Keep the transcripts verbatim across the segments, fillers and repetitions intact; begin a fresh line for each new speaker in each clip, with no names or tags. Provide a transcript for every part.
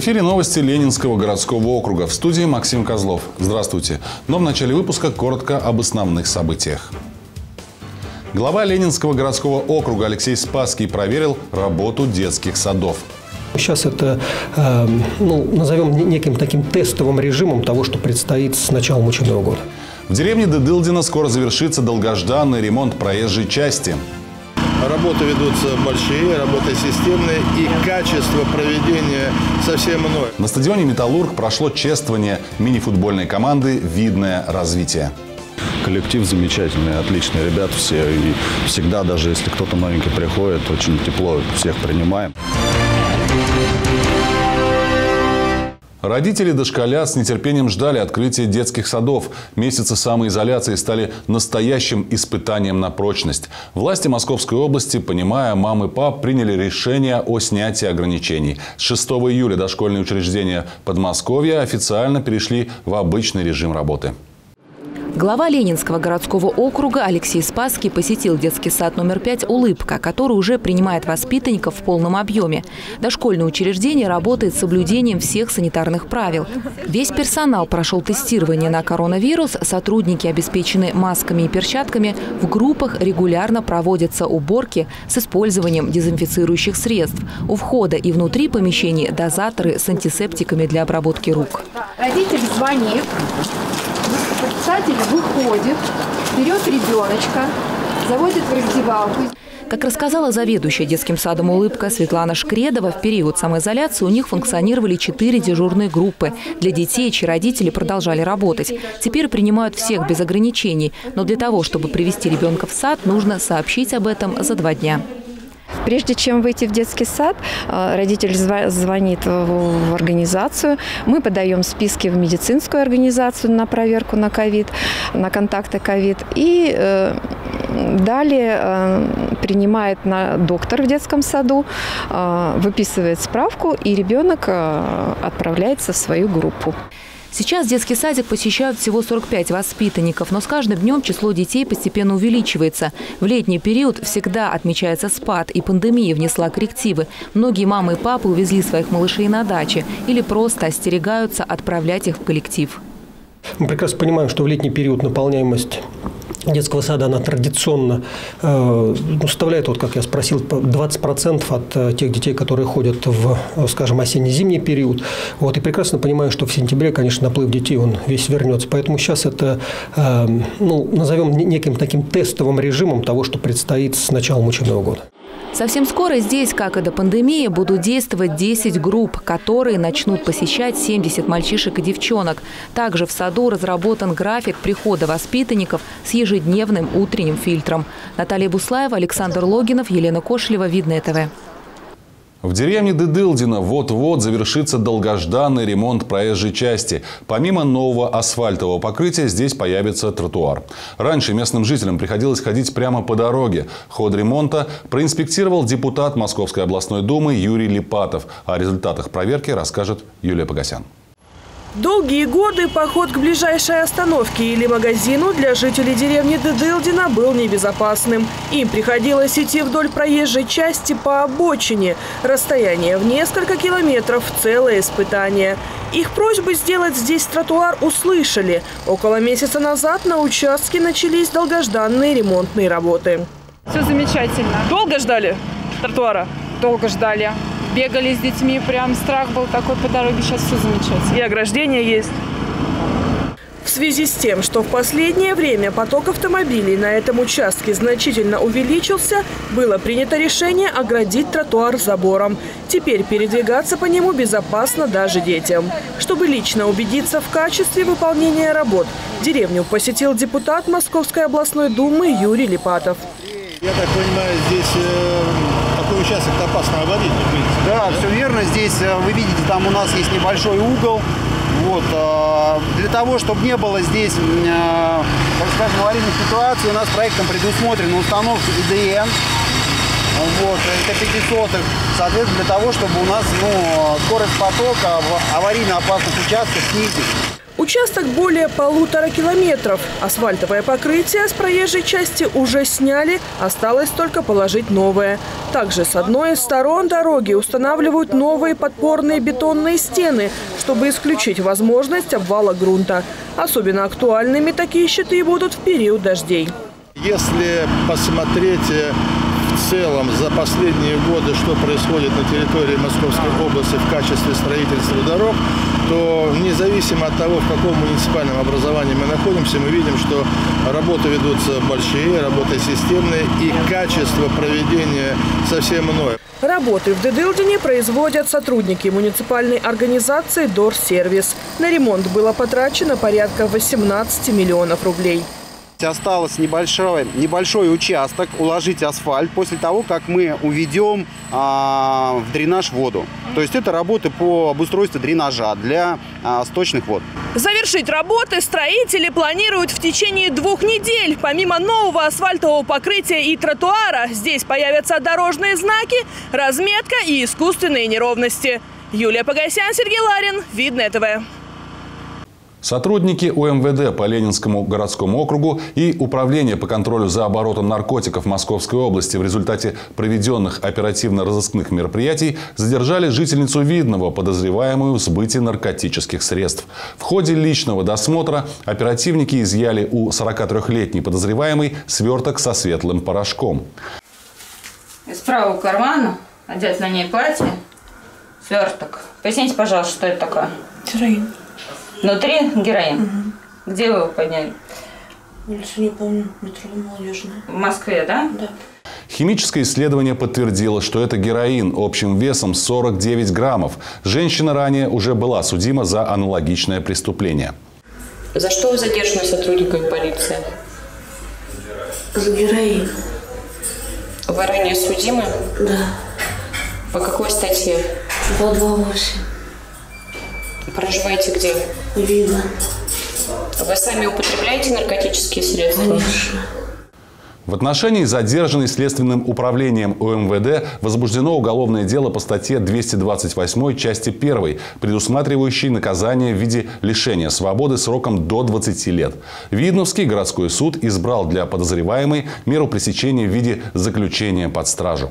В эфире новости Ленинского городского округа. В студии Максим Козлов. Здравствуйте. Но в начале выпуска коротко об основных событиях. Глава Ленинского городского округа Алексей Спасский проверил работу детских садов.
Сейчас это, э, ну, назовем неким таким тестовым режимом того, что предстоит с началом учебного года.
В деревне Дедылдино скоро завершится долгожданный ремонт проезжей части.
Работы ведутся большие, работы системные, и качество проведения совсем иное.
На стадионе «Металлург» прошло чествование мини-футбольной команды «Видное развитие».
Коллектив замечательный, отличные ребята все. И всегда, даже если кто-то новенький приходит, очень тепло всех принимаем.
Родители дошколят с нетерпением ждали открытия детских садов. Месяцы самоизоляции стали настоящим испытанием на прочность. Власти Московской области, понимая мам и пап, приняли решение о снятии ограничений. С шестого июля дошкольные учреждения Подмосковья официально перешли в обычный режим работы.
Глава Ленинского городского округа Алексей Спасский посетил детский сад номер пять «Улыбка», который уже принимает воспитанников в полном объеме. Дошкольное учреждение работает с соблюдением всех санитарных правил. Весь персонал прошел тестирование на коронавирус, сотрудники обеспечены масками и перчатками, в группах регулярно проводятся уборки с использованием дезинфицирующих средств. У входа и внутри помещений дозаторы с антисептиками для обработки рук.
Родитель звонит. Воспитатель выходит, берет ребеночка, заводит в раздевалку.
Как рассказала заведующая детским садом «Улыбка» Светлана Шкредова, в период самоизоляции у них функционировали четыре дежурные группы. Для детей, чьи родители продолжали работать. Теперь принимают всех без ограничений. Но для того, чтобы привести ребенка в сад, нужно сообщить об этом за два дня.
Прежде чем выйти в детский сад, родитель звонит в организацию. Мы подаем списки в медицинскую организацию на проверку на ковид, на контакты ковид. И далее принимает на доктор в детском саду, выписывает справку, и ребенок отправляется в свою группу.
Сейчас детский садик посещают всего сорок пять воспитанников, но с каждым днем число детей постепенно увеличивается. В летний период всегда отмечается спад, и пандемия внесла коррективы. Многие мамы и папы увезли своих малышей на дачи или просто остерегаются отправлять их в коллектив.
Мы прекрасно понимаем, что в летний период наполняемость детского сада, она традиционно э, составляет, вот как я спросил, двадцать процентов от э, тех детей, которые ходят в, скажем, осенне-зимний период. Вот, и прекрасно понимаю, что в сентябре, конечно, наплыв детей, он весь вернется. Поэтому сейчас это, э, ну, назовем неким таким тестовым режимом того, что предстоит с началом учебного года.
Совсем скоро здесь, как и до пандемии, будут действовать десять групп, которые начнут посещать семьдесят мальчишек и девчонок. Также в саду разработан график прихода воспитанников с ежедневным утренним фильтром. Наталья Буслаева, Александр Логинов, Елена Кошелева, Видное ТВ.
В деревне Дедылдино вот-вот завершится долгожданный ремонт проезжей части. Помимо нового асфальтового покрытия, здесь появится тротуар. Раньше местным жителям приходилось ходить прямо по дороге. Ход ремонта проинспектировал депутат Московской областной думы Юрий Липатов. О результатах проверки расскажет Юлия Погосян.
Долгие годы поход к ближайшей остановке или магазину для жителей деревни Дедылдино был небезопасным. Им приходилось идти вдоль проезжей части по обочине. Расстояние в несколько километров – целое испытание. Их просьбы сделать здесь тротуар услышали. Около месяца назад на участке начались долгожданные ремонтные работы.
Все замечательно.
Долго ждали тротуара?
Долго ждали. Бегали с детьми, прям страх был такой по дороге, сейчас все замечательно.
И ограждение есть. В связи с тем, что в последнее время поток автомобилей на этом участке значительно увеличился, было принято решение оградить тротуар забором. Теперь передвигаться по нему безопасно даже детям. Чтобы лично убедиться в качестве выполнения работ, деревню посетил депутат Московской областной думы Юрий Липатов.
Я так понимаю, здесь э, такой участок опасно аварийный.
Да, все верно. Здесь, вы видите, там у нас есть небольшой угол. Вот, э, для того, чтобы не было здесь, э, так скажем, аварийной ситуации, у нас проектом предусмотрена установка И Д Н. Вот, это пятисотых. Соответственно, для того, чтобы у нас ну, скорость потока в аварийно опасных участках снизить.
Участок более полутора километров. Асфальтовое покрытие с проезжей части уже сняли, осталось только положить новое. Также с одной из сторон дороги устанавливают новые подпорные бетонные стены, чтобы исключить возможность обвала грунта. Особенно актуальными такие щиты будут в период дождей.
Если посмотреть в целом за последние годы, что происходит на территории Московской области в качестве строительства дорог, то независимо от того, в каком муниципальном образовании мы находимся, мы видим, что работы ведутся большие, работы системные и качество проведения совсем иное.
Работы в Дедылдине производят сотрудники муниципальной организации «Дорсервис». На ремонт было потрачено порядка восемнадцати миллионов рублей.
Осталось небольшой, небольшой участок, уложить асфальт после того, как мы уведем а, в дренаж воду. То есть это работы по обустройству дренажа для а, сточных вод.
Завершить работы строители планируют в течение двух недель. Помимо нового асфальтового покрытия и тротуара, здесь появятся дорожные знаки, разметка и искусственные неровности. Юлия Погосян, Сергей Ларин, Видное ТВ.
Сотрудники У Эм Вэ Дэ по Ленинскому городскому округу и Управление по контролю за оборотом наркотиков Московской области в результате проведенных оперативно-розыскных мероприятий задержали жительницу Видного, подозреваемую в сбытии наркотических средств. В ходе личного досмотра оперативники изъяли у сорокатрёхлетней подозреваемой сверток со светлым порошком.
Из правого кармана одет на ней платье, сверток. Поясните, пожалуйста, что это такое?
Героин.
Внутри героин? Угу. Где вы его подняли?
Улицу не помню, метро Молодежная.
В Москве, да?
Да.
Химическое исследование подтвердило, что это героин общим весом сорок девять граммов. Женщина ранее уже была судима за аналогичное преступление.
За что вы задержаны сотрудниками полиции? За героин.
Вы ранее судимы?
Да.
По какой статье?
два двадцать восемь.
Проживаете где?
Видно.
Вы сами употребляете наркотические средства?
Конечно.
В отношении задержанной Следственным управлением У Эм Вэ Дэ возбуждено уголовное дело по статье двести двадцать восемь части первой, предусматривающей наказание в виде лишения свободы сроком до двадцати лет. Видновский городской суд избрал для подозреваемой меру пресечения в виде заключения под стражу.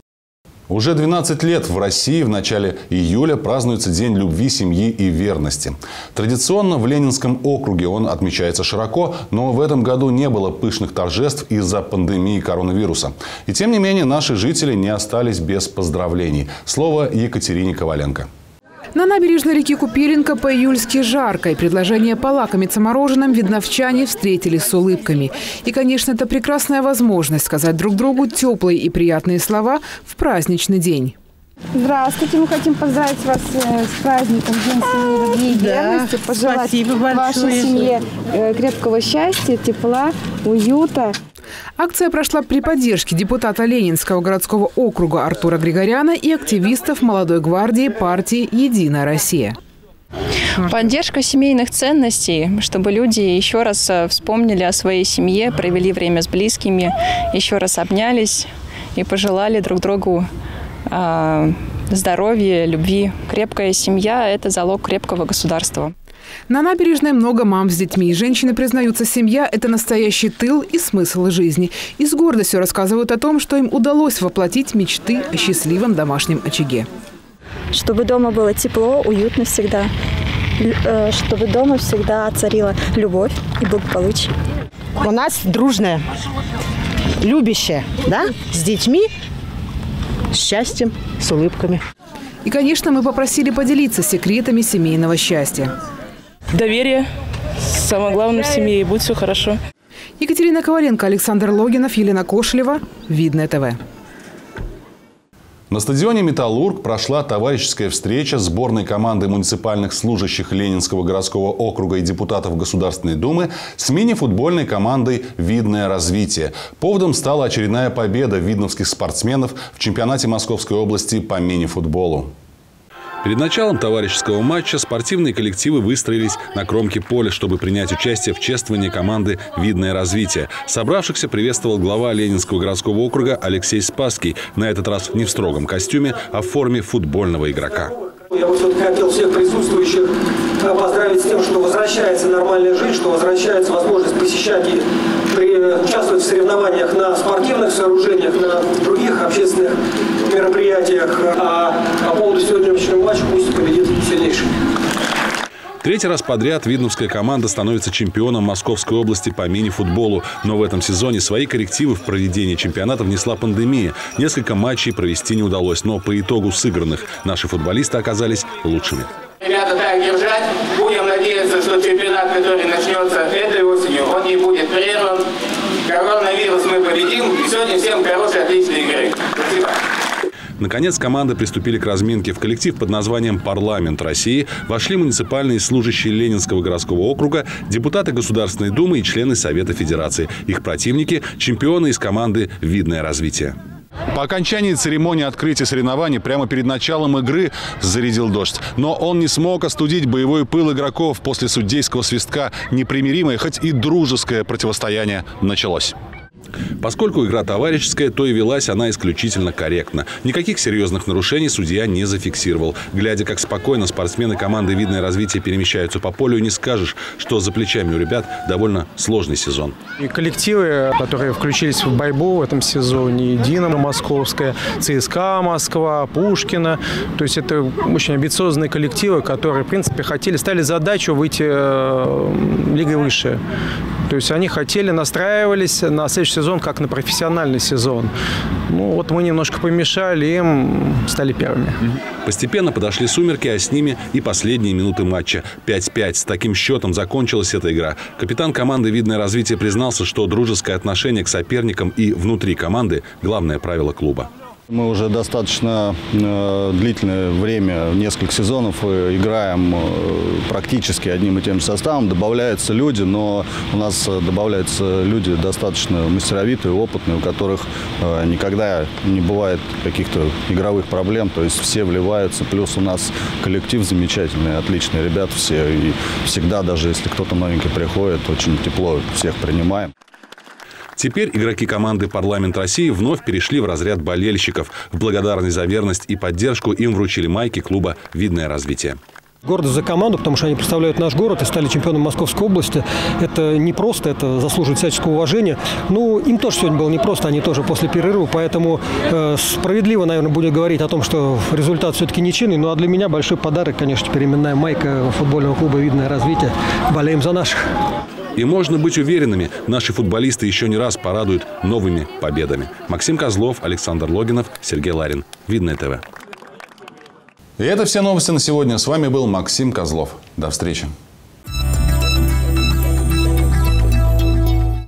Уже двенадцать лет в России в начале июля празднуется День любви, семьи и верности. Традиционно в Ленинском округе он отмечается широко, но в этом году не было пышных торжеств из-за пандемии коронавируса. И тем не менее наши жители не остались без поздравлений. Слово Екатерине Коваленко.
На набережной реки Купиренко по-июльски жарко, и предложение полакомиться мороженым видновчане встретили с улыбками. И, конечно, это прекрасная возможность сказать друг другу теплые и приятные слова в праздничный день.
Здравствуйте, мы хотим поздравить вас с праздником День семьи, любви и верности, пожелать вашей семье крепкого счастья, тепла, уюта.
Акция прошла при поддержке депутата Ленинского городского округа Артура Григоряна и активистов молодой гвардии партии «Единая Россия».
Поддержка семейных ценностей, чтобы люди еще раз вспомнили о своей семье, провели время с близкими, еще раз обнялись и пожелали друг другу э, здоровья, любви. Крепкая семья – это залог крепкого государства.
На набережной много мам с детьми. Женщины признаются, семья – это настоящий тыл и смысл жизни. И с гордостью рассказывают о том, что им удалось воплотить мечты о счастливом домашнем очаге.
Чтобы дома было тепло, уютно всегда. Чтобы дома всегда царила любовь и благополучие.
У нас дружная, любящая, да, с детьми, с счастьем, с улыбками.
И, конечно, мы попросили поделиться секретами семейного счастья.
Доверие. Самое главное в семье, и будет все хорошо.
Екатерина Коваленко, Александр Логинов, Елена Кошелева. Видное ТВ.
На стадионе «Металлург» прошла товарищеская встреча сборной команды муниципальных служащих Ленинского городского округа и депутатов Государственной Думы с мини-футбольной командой «Видное развитие». Поводом стала очередная победа видновских спортсменов в чемпионате Московской области по мини-футболу. Перед началом товарищеского матча спортивные коллективы выстроились на кромке поля, чтобы принять участие в чествовании команды «Видное развитие». Собравшихся приветствовал глава Ленинского городского округа Алексей Спасский. На этот раз не в строгом костюме, а в форме футбольного игрока.
Я бы все-таки хотел всех присутствующих поздравить с тем, что возвращается нормальная жизнь, что возвращается возможность посещать и при, участвовать в соревнованиях на спортивных сооружениях, на других общественных мероприятиях. А по поводу сегодняшнего матча пусть победит сильнейший.
Третий раз подряд видновская команда становится чемпионом Московской области по мини-футболу. Но в этом сезоне свои коррективы в проведении чемпионата внесла пандемия. Несколько матчей провести не удалось, но по итогу сыгранных наши футболисты оказались лучшими.
Ребята, так держать. Будем надеяться, что чемпионат, который начнется этой осенью, он не будет прерван. Коронавирус мы победим. И сегодня всем хорошей, отличной игры. Спасибо.
Наконец, команды приступили к разминке. В коллектив под названием «Парламент России» вошли муниципальные служащие Ленинского городского округа, депутаты Государственной Думы и члены Совета Федерации. Их противники – чемпионы из команды «Видное развитие». По окончании церемонии открытия соревнований прямо перед началом игры зарядил дождь. Но он не смог остудить боевой пыл игроков. После судейского свистка непримиримое, хоть и дружеское противостояние началось. Поскольку игра товарищеская, то и велась она исключительно корректно. Никаких серьезных нарушений судья не зафиксировал. Глядя, как спокойно спортсмены команды «Видное развитие» перемещаются по полю, не скажешь, что за плечами у ребят довольно сложный сезон.
И коллективы, которые включились в борьбу в этом сезоне, «Динамо» Московская, ЦСКА Москва, Пушкина. То есть это очень амбициозные коллективы, которые, в принципе, хотели, ставили задачу выйти лигой выше. То есть они хотели, настраивались на следующий сезон как на профессиональный сезон. Ну вот мы немножко помешали, им стали первыми.
Постепенно подошли сумерки, а с ними и последние минуты матча. пять пять. С таким счетом закончилась эта игра. Капитан команды «Видное развитие» признался, что дружеское отношение к соперникам и внутри команды – главное правило клуба.
Мы уже достаточно э, длительное время, несколько сезонов, э, играем э, практически одним и тем же составом. Добавляются люди, но у нас добавляются люди достаточно мастеровитые, опытные, у которых э, никогда не бывает каких-то игровых проблем. То есть все вливаются. Плюс у нас коллектив замечательный, отличные ребята все. И всегда, даже если кто-то новенький приходит, очень тепло всех принимаем.
Теперь игроки команды «Парламент России» вновь перешли в разряд болельщиков. В благодарность за верность и поддержку им вручили майки клуба «Видное развитие».
Гордость за команду, потому что они представляют наш город и стали чемпионом Московской области. Это не просто, это заслуживает всяческого уважения. Ну, им тоже сегодня было непросто, они тоже после перерыва, поэтому э, справедливо, наверное, будет говорить о том, что результат все-таки ничейный. Ну, а для меня большой подарок, конечно, теперь именная майка футбольного клуба «Видное развитие». Болеем за наших.
И можно быть уверенными, наши футболисты еще не раз порадуют новыми победами. Максим Козлов, Александр Логинов, Сергей Ларин. Видное ТВ. И это все новости на сегодня. С вами был Максим Козлов. До встречи.